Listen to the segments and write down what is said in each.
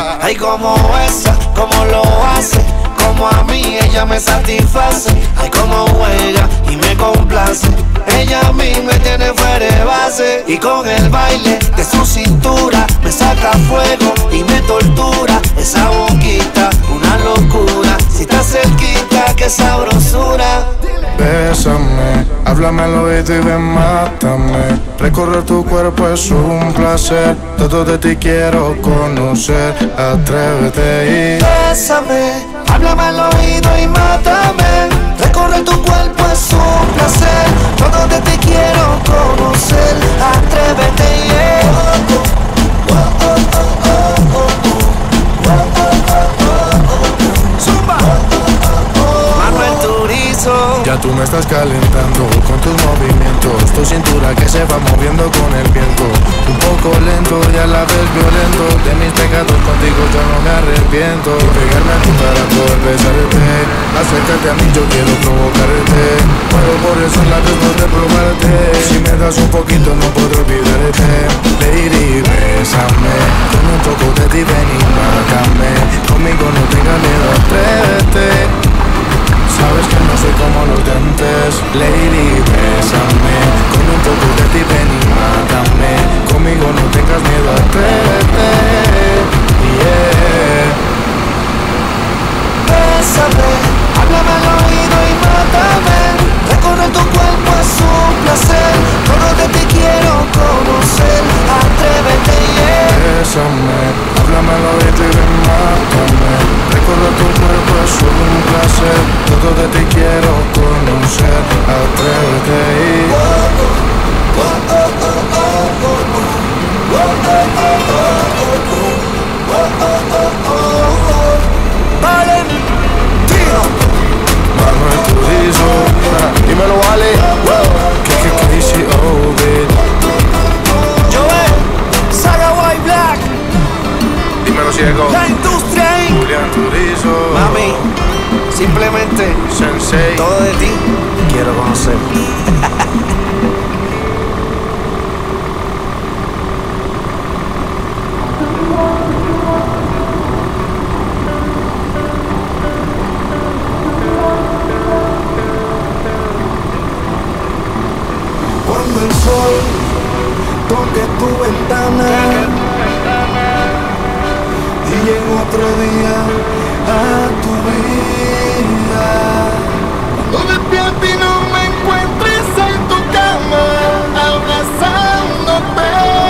Ay, como esa, como lo hace, como a mí ella me satisface. Ay, como juega y me complace. Ella a mí me tiene fuera de base. Y con el baile de su cintura me saca fuego y me tortura. Esa boquita, una locura. Si está cerquita, qué sabrosura. Bésame, háblame al oído y ven, mátame. Recorrer tu cuerpo es un placer. Todo de ti quiero conocer. Atrévete y bésame, háblame al oído y mátame. Recorrer tu cuerpo es un placer. Todo de ti quiero conocer. Atrévete y Zumba. Manuel Turizo. ya tú me estás calentando con tus movimientos. Tu cintura que se va moviendo con el viento. Un poco lento y a la vez violento. De mis pecados contigo yo no me arrepiento. Pegarme a tu para poder besarte. Acércate a mí, yo quiero provocarte. Muero por eso en la después de probarte. Si me das un poquito no podré olvidarte. Lady, bésame. Con un poco de ti ven y mátame. Conmigo no tengas miedo, atrévete. Sabes que no soy como los de antes. Lady, bésame. Con un poco de ti ven y mátame. Conmigo no tengas miedo, atrévete. Yeah. Bésame, háblame al oído y mátame. Recorrer tu cuerpo es un placer. Todo de ti quiero conocer. Atrévete, yeah. Bésame, háblame al oído y ven, mátame. Recorrer tu cuerpo es un placer. Todo de ti quiero conocer. Atrévete y Valentino. Manuel Turizo, dímelo, vale. Que dice, oh, bitch. Joel, Saga White Black. Dímelo, ciego. La industria ahí. Julián Turizo. Mami, simplemente Sensei. todo de ti quiero conocer. Cuando el sol toque tu ventana y llegue otro día a tu vida, cuando despierte y no me encuentres en tu cama, abrazándote,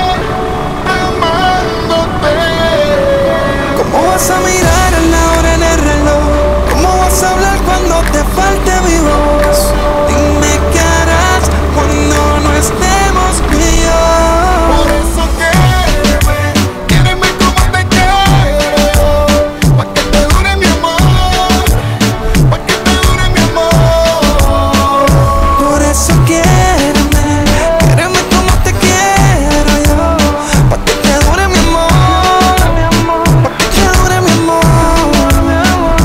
amándote. ¿Cómo vas a mirar a la hora en el reloj? ¿Cómo vas a hablar cuando te falte mi voz? Dime qué harás cuando no estemos tú y yo. Por eso quéreme como te quiero, pa' que te dure mi amor, pa' que te dure mi amor. Por eso quéreme como te quiero yo, pa' que te dure mi amor, pa' que te dure mi amor.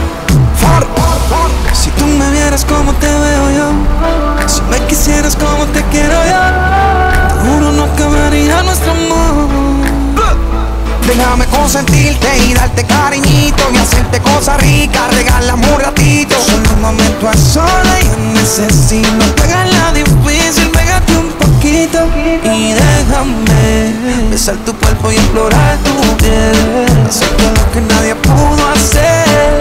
Si tú me vieras como te veo yo, si me quisieras como te quiero yo, te juro no acabaría nuestro amor. Déjame consentirte y darte cariñito y hacerte cosas ricas, regálame un ratito. Solo un momento a solas yo necesito. Pégala difícil, pégate un poquito y déjame besar tu cuerpo y explorar tu piel. Hacer todo lo que nadie pudo hacer.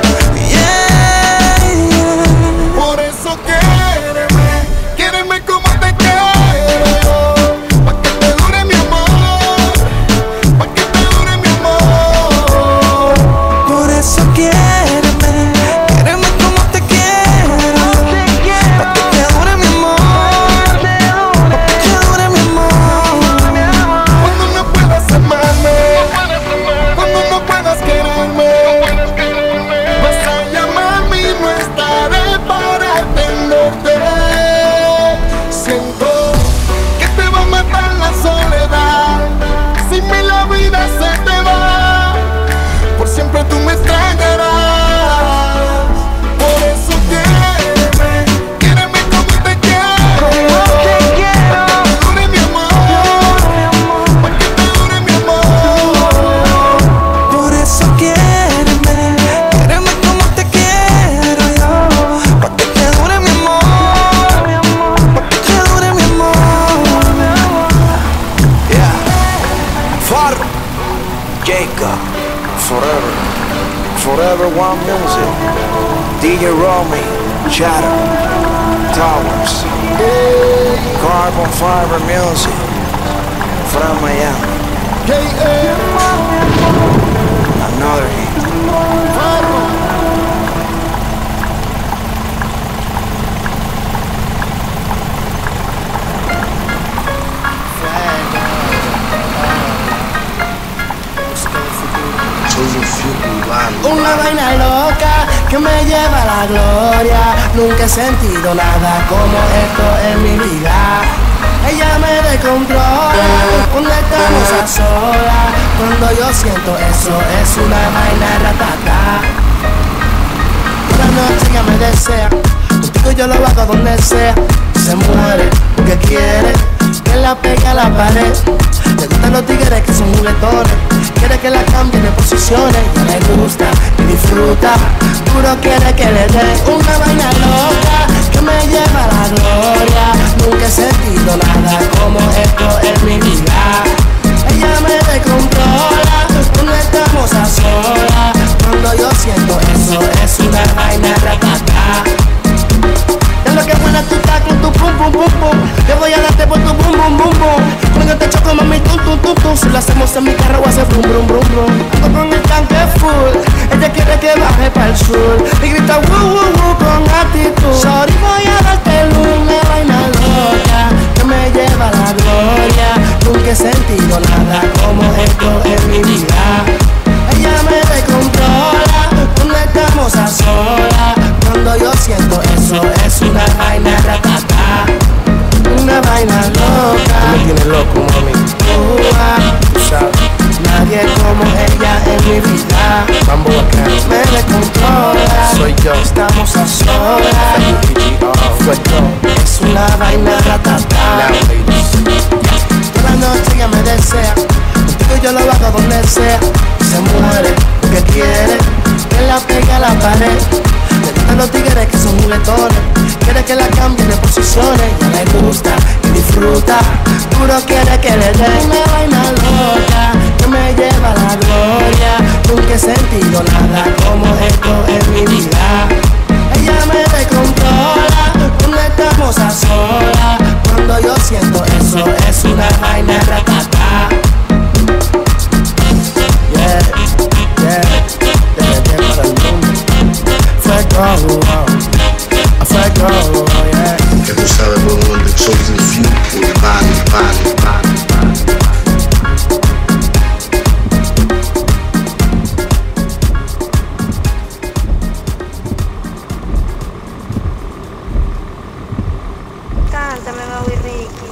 Por eso quéreme como te quiero, pa' que te dure mi amor, pa' que te dure mi amor. Por eso quéreme como te quiero, pa' que te dure mi amor, pa' que te dure mi amor. Cuando no puedas amarme, Rica, forever, forever one music. DJ Romy, Shadow, Towers, Carbon Fiber Music, from Miami. Another hit. Una vaina loca que me lleva a la gloria. Nunca he sentido nada como esto en mi vida. Ella me descontrola cuando estamos a solas. Cuando yo siento eso es una vaina ratata. Una noche ella me desea, contigo yo lo hago donde sea. Se muere porque quiere que la pegue a la pared. Le gustan los tigres que son juguetones, quiere que la cambie de posiciones. Ya le gusta y disfruta, duro quiere que le dé una vaina loca que me lleva a la gloria. Nunca he sentido nada como esto en mi vida. Ella me descontrola cuando estamos a solas. Cuando yo siento eso es una vaina ratata. Es lo que buena tú estás con tu pum pum pum pum. Te voy a darte por tu bum bum bum bum. Cuando yo te choco mami tum tum tum tum. Si lo hacemos en mi carro voy a hacer brum brum brum brum. Ando con el tanque full, ella quiere que baje para el sur. Y grita woo woo woo con actitud. Sorry voy a darte una vaina loca que me lleva a la gloria. Nunca he sentido nada como esto en mi vida. Ella me descontrola cuando estamos a solas. Cuando yo siento eso es una vaina ratata. Una vaina loca. Tú me tienes loco, mami. Tú sabes. Nadie como ella en mi vida. Mambo bacán. Me descontrola. Soy yo. Estamos a solas. Es una vaina ratata. Toda la noche ella me desea, contigo yo lo hago donde sea. Se muere porque quiere que la pegue a la pared. Le gustan los tigres que son juguetones, quiere que la cambie de posiciones. Ya le gusta y disfruta, duro quiere que le dé una vaina loca que me lleva a la gloria. Nunca he sentido nada como esto en mi vida. Ella me descontrola cuando estamos a solas. Cuando yo siento eso es una vaina ratata. Yeah, yeah, yeah, para el mundo. Fuego, fuego, yeah. Que tú sabes por dónde chosen few, por body. Cántame, Bobby Ricky.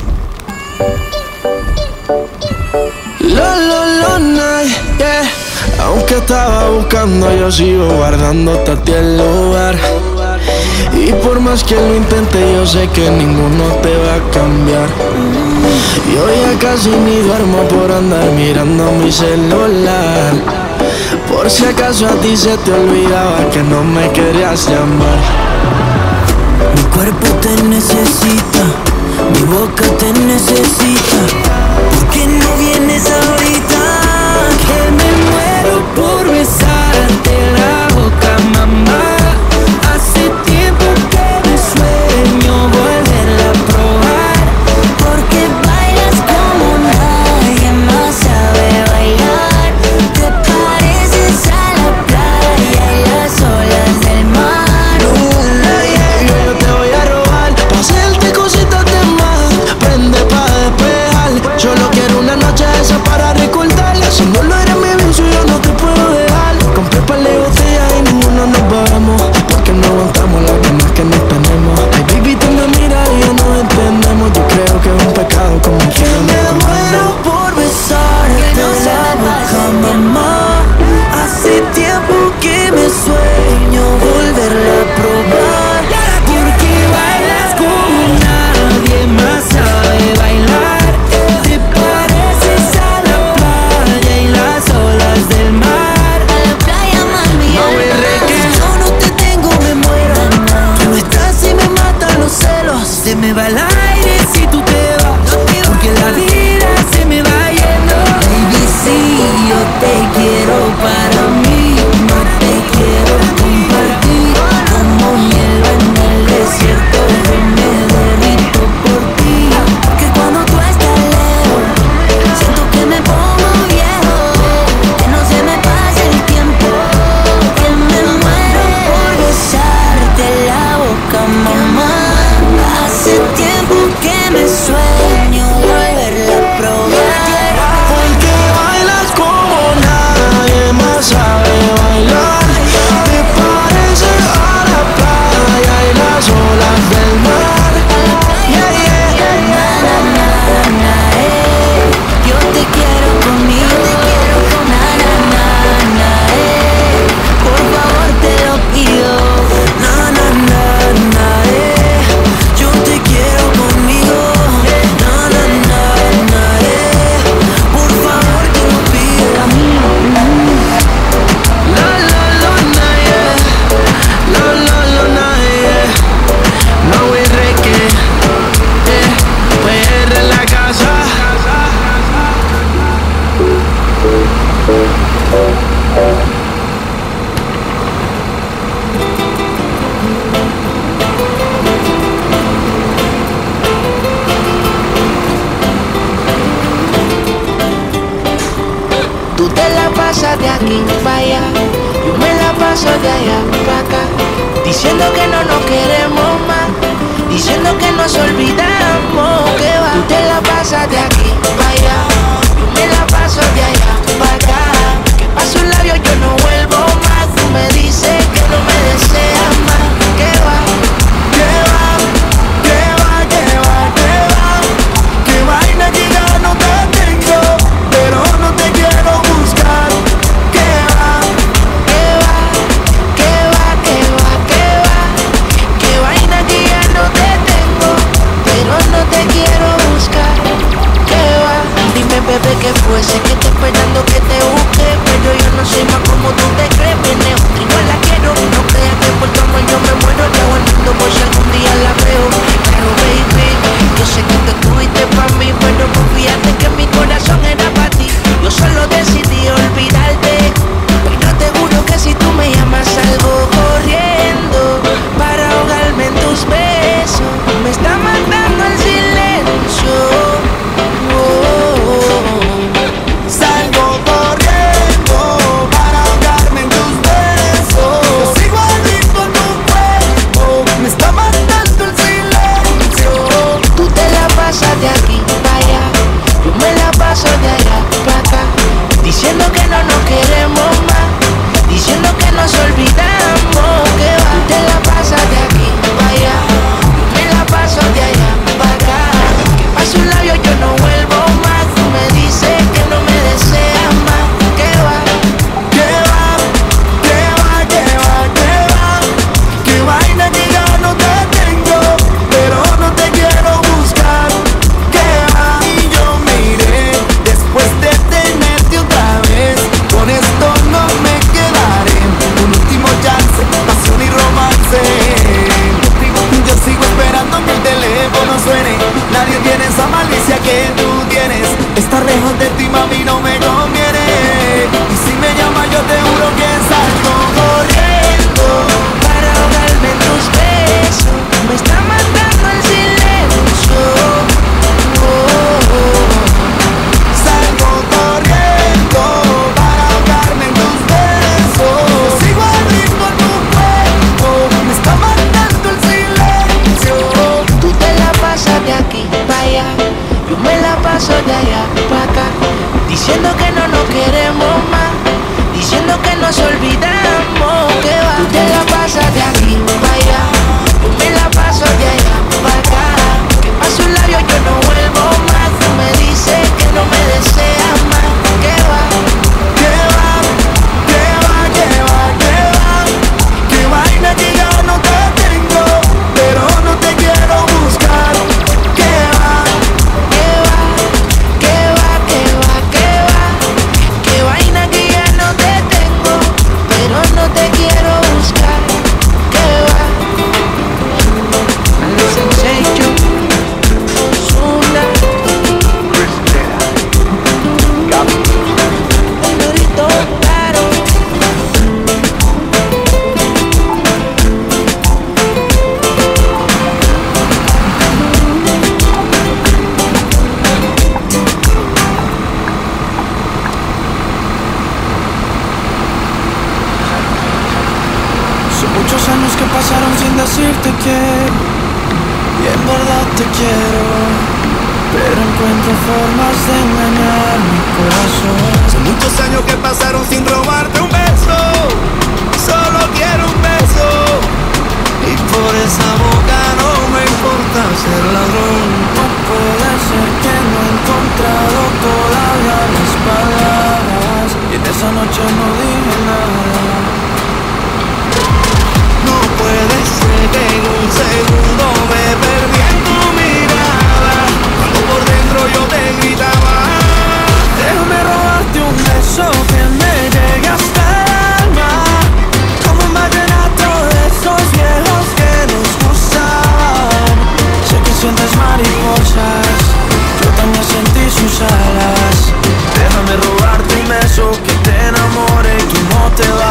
Lo, night, yeah. Aunque estaba buscando, yo sigo guardándote a ti el lugar. Y por más que lo intente, yo sé que ninguno te va a cambiar. Yo ya casi ni duermo por andar mirando mi celular. Por si acaso a ti se te olvidaba que no me querías llamar. Mi cuerpo te necesita, mi boca te necesita. ¿Por qué no vienes ahorita? Que me muero por besarte la boca, mamá. Hace tiempo que me sueño volverla a probar. Porque bailas como nadie más sabe bailar. Te pareces a la playa y las olas del mar. Yo te voy a robar, pa' hacerte cositas de más. Prende pa' despejar. Solo quiero una noche esa para recordarla. Si no lo eres, me ven su pa' allá, yo me la paso de allá pa' acá, diciendo que no nos queremos más, diciendo que nos olvidamos, que va. Tú te la pasas de aquí pa' allá, yo me la paso de allá pa' acá, que paso un labio yo no vuelvo más. Tú me dices que no me deseas más, que va, que va, que va, que va, que va, que vaina que ya no te tengo, pero no te quiero buscar, que va, que va, que va, que va, que va, que vaina que ya no te tengo, pero no te quiero buscar, que va. Dime bebé que fue, sé que estoy esperando que te busque, pero yo no soy más como tú te crees. Viene otra igual la quiero, no creas que por tu amor yo me muero. Te hago el mundo por si algún día la veo. Claro baby, yo sé que tú estuviste pa' mí, pero confíate que mi corazón era pa' ti. Yo solo decidí olvidarte, pero te juro que si tú me llamas salgo corriendo para ahogarme en tus besos. Me está matando el silencio. Salgo corriendo para ahogarme en tus besos. Yo sigo al ritmo de tu cuerpo, me está matando el silencio. Tú te la pasas de aquí para allá, yo me la paso de allá para acá, diciendo que no nos queremos más, diciendo que nos olvidamos, que va. Tú te la pasas de aquí para allá, yo me la paso de allá para acá, que paso un labio yo no vuelvo más. Tú me dices que no me deseas más, que va, que va, que va, que va, que va, que vaina que ya no te tengo, pero no te quiero buscar, que va. Y yo me iré después de tenerte otra vez, con esto no me quedaré, un último chance, pasión y romance. Yo sigo esperando que el teléfono suene, nadie tiene esa malicia que tú tienes, estar lejos de ti mami no me conviene, y si me llamas yo te juro que salgo corriendo para ahogarme en tus besos. Me está matando el silencio. Salgo corriendo para ahogarme en tus besos. Sigo al ritmo de tu cuerpo, me está matando el silencio. Tú te la pasas de aquí para allá, yo me la paso de allá para acá, diciendo que no nos queremos más, diciendo que nos olvidamos, que va. Tú te la pasas de aquí para allá, yo me la paso de allá para acá, que paso un labio yo no vuelvo más. Tú me dices que no me deseas más, que va, que va, que va, que va, que va, que vaina que ya no te tengo, pero no te quiero buscar, que va, que va, que va, que va, que va, que vaina que ya no te tengo, pero no te quiero buscar, que va. Sensation, Zunda, el dorito claro. Son muchos años que pasaron sin decirte que, y en verdad te quiero, pero encuentro formas de engañar mi corazón. Son muchos años que pasaron sin robarte un beso, solo quiero un beso, y por esa boca no me importa ser ladrón. No puede ser que no he encontrado todavía las palabras, y en esa noche no dije nada. No puede ser que en un segundo me perdí en tu mirada, cuando por dentro yo te gritaba. Déjame robarte un beso que me llegue hasta el alma, como un vallenato de esos viejos que nos gustaban. Sé que sientes mariposas, yo también sentí sus alas. Déjame robarte un beso que te enamore, que no te va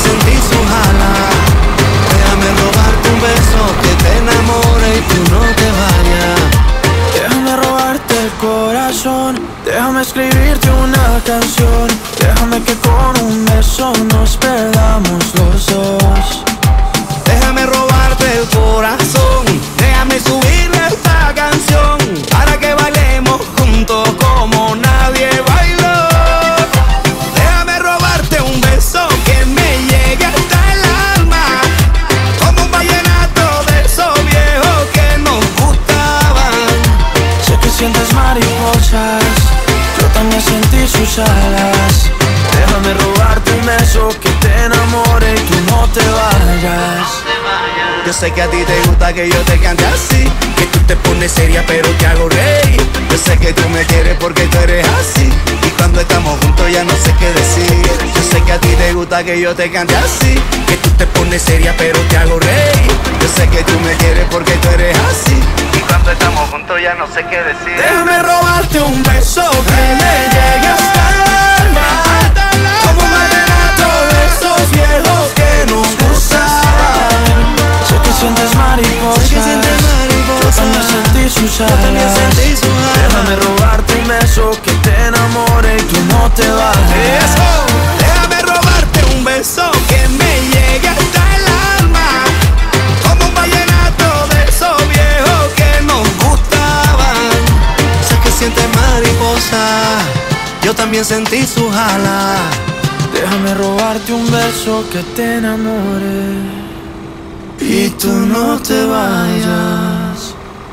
sentí su jala. Déjame robarte un beso que te enamore y tú no te vayas. Déjame robarte el corazón, déjame escribirte una canción. Déjame que con un beso nos perdamos los dos. Déjame robarte el corazón, déjame subirle esta canción para que bailemos juntos como nadie bailó. Déjame robarte un beso que me llegue hasta el alma, como un vallenato de esos viejos que nos gustaban. Sé que sientes mariposas, yo también sentí sus alas. Déjame robarte un beso que te enamore y tú no te vayas. Yo sé que a ti te gusta que yo te cante así, que tú te pones seria pero te hago reír. Yo sé que tú me quieres porque tú eres así, y cuando estamos juntos ya no sé qué decir. Yo sé que a ti te gusta que yo te cante así, que tú te pones seria pero te hago reír. Yo sé que tú me quieres porque tú eres así, y cuando estamos juntos ya no sé qué decir. Déjame robarte un beso que me llegue hasta el alma, como un vallenato de esos viejos que nos gustaban. Sé que sientes mariposas, yo también sentí sus alas. Déjame robarte un beso que te enamore y tú no te vayas. Déjame robarte un beso que me llegue hasta el alma, como un vallenato de esos viejos que nos gustaban. Sé que sientes mariposa, yo también sentí su jala. Déjame robarte un beso que te enamore y tú no te vayas.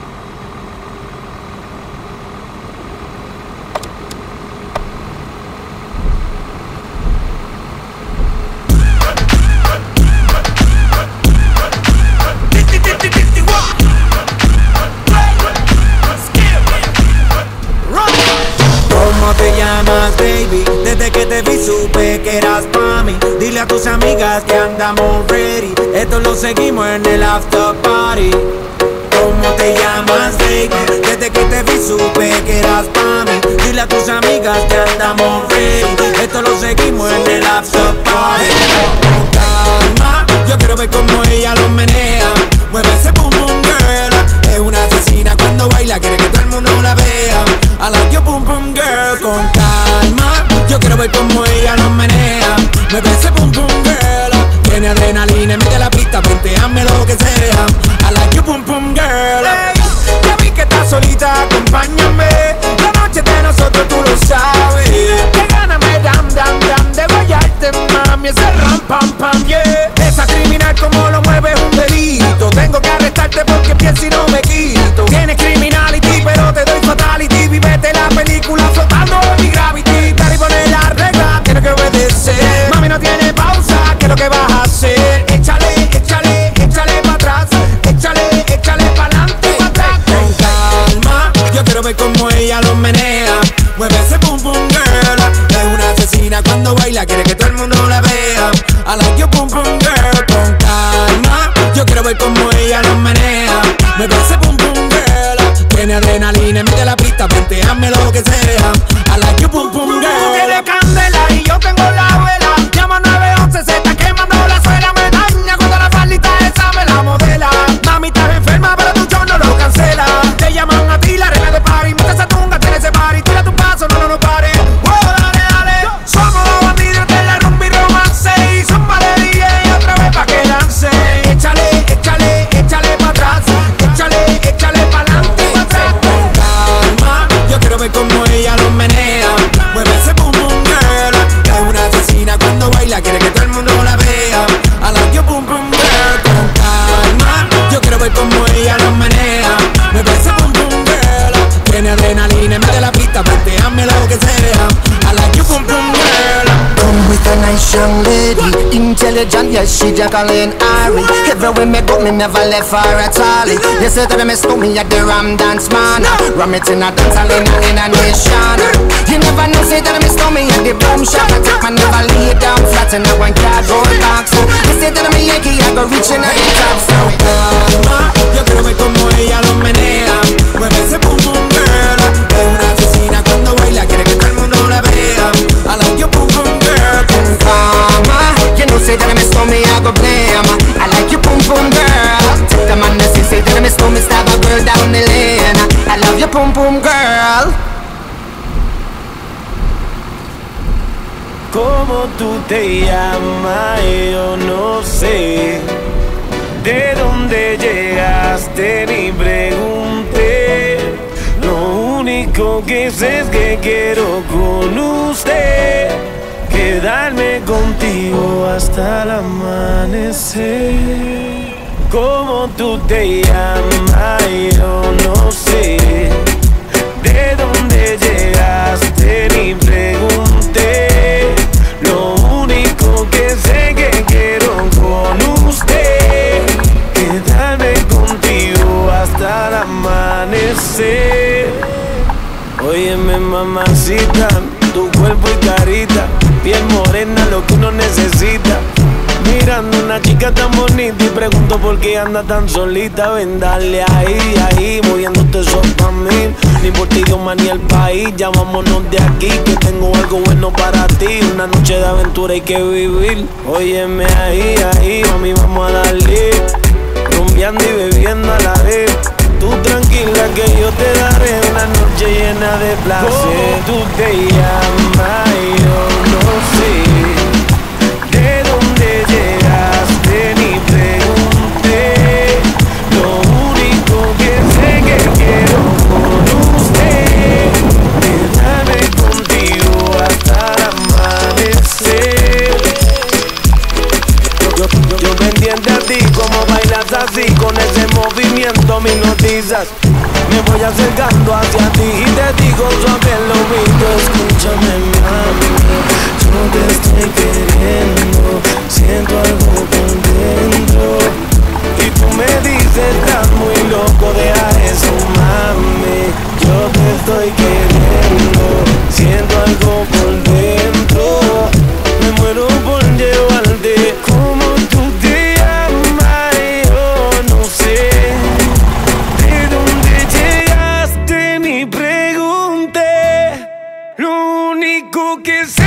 ¿Cómo te llamas, baby? Desde que te vi supe que eras pa' mí. Dile a tus amigas que andamos ready. Esto lo seguimos en el after party. ¿Cómo te llamas, baby? Desde que te vi supe que eras pa' mí. Dile a tus amigas que andamos ready. Esto lo seguimos en el after party. Con calma, yo quiero ver cómo ella lo menea. Mueve ese boom boom girl. Es una asesina cuando baila, quiere que todo el mundo la vea. I like your boom boom girl. Con calma, yo quiero ver cómo ella lo menea. Mueve ese boom boom girl. Tiene adrenalina, mete la pista, hazme lo que sea. I like your boom boom girl. Hey, ya vi que estás solita, acompáñame. La noche de nosotros tú lo sabes. Que gana me dam dam dam de guayarte, mami. Ese ram pam pam, yeah. Esa criminal como lo mueve es un delito. Tengo que arrestarte porque pienso y no me quito. Tienes criminality pero te doy fatality. Vivete la película flotando en mi gravity. Dale y poner la regla, tienes que obedecer. Mami no tiene pausa, ¿qué es lo que vas a hacer? Échale, échale, échale pa' atrás. Échale, échale pa'lante, pa' atrás. Con calma, yo quiero ver cómo ella lo menea. Mueve ese boom boom girl. Es una asesina cuando baila, quiere que todo el mundo la vea. I like your boom boom girl. Con calma, yo quiero ver cómo ella lo menea. Mueve ese boom boom girl. Tiene adrenalina, mete la pista, hazme lo que sea. I like your boom boom girl. Tú tienes candela y yo tengo la vela. Llama 911, se está quemando la suela. Me daña cuando la faldita esa me la modela. Mami, estás enferma, pero tu show no lo cancela. Te llaman a ti, la reina de party. Mete esa tunga, tiene ese party. Tira tu paso, no pare. Wow, dale, dale. Somos los bandidos de la rumba y romance. Y son de DJ otra vez pa' que lance. Échale, échale, échale pa' atrás. Échale, échale pa'lante, pa' atrás. Con calma, yo quiero ver cómo ella lo menea. Mueve ese boom boom girl. Es una asesina cuando baila, quiere que todo el mundo la vea. I like your boom boom girl. Con calma, yo quiero ver cómo ella lo menea. Mueve ese boom boom girl. Tiene adrenalina, mete la pista, hazme lo que sea. I like your boom boom girl. Come with a nice young lady, intelligent, yes, she Jacqueline Ari. Everywhere me go, me never left her at all. You say that me stole me at the Ram Dance Man. Ram it in a dance hall in a nation. You never know, say that me stole me at the Boom Shop. I take my never lay down flat in a one cardboard box. You say that me Yankee, I go reaching at the top. So calma, yo quiero ver cómo ella lo menea. Mueve ese boom boom girl. Es una asesina cuando baila, quiere que todo el mundo la vea. I like your boom boom girl. Con calma, you know, say that me so me I go blame. I like your pum pum girl. Take the man that say that me stole me stab a girl down the lane. I love your pum pum girl. ¿Cómo tú te llamas? Yo no sé. ¿De dónde llegaste? Ni pregunté. Lo único que sé es que quiero con usted quedarme contigo hasta el amanecer. ¿Cómo tú te llamas? Yo no sé. ¿De dónde llegaste? Ni pregunté. Lo único que sé que quiero con usted quedarme contigo hasta el amanecer. Óyeme, mamacita, tu cuerpo y carita, piel morena, lo que uno necesita. Mirando una chica tan bonita y pregunto por qué anda tan solita. Ven, dale ahí, moviéndote eso pa' mí. Ni por ti, Dios, ni el país. Ya vámonos de aquí, que tengo algo bueno para ti. Una noche de aventura hay que vivir. Óyeme ahí, mami, vamos a darle. Rumbeando y bebiendo a la vez. Tú tranquila que yo te daré una noche llena de placer. ¿Cómo tú te llamas? Yo no sé. ¿De dónde llegaste? Ni pregunté. Lo único que sé que quiero con usted quedarme contigo hasta el amanecer. Yo pendiente a ti, como bailas así, con ese movimiento me hipnotizas. Me voy acercando hacia ti y te digo suave el oído. Escúchame, mami, yo te estoy queriendo. Siento algo por dentro y tú me dices, estás muy loco, deja eso, mami. Yo te estoy queriendo. Siento algo por dentro. Me muero por llevarte. Como tú te llamas, yo no sé. ¿De dónde llegaste? Ni pregunté. Lo único que sé